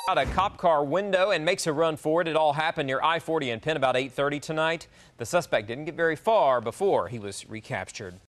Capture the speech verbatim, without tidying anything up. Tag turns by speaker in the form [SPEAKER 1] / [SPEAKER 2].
[SPEAKER 1] Out a cop car window and makes a run for it. It all happened near I forty in Penn about eight thirty tonight. The suspect didn't get very far before he was recaptured.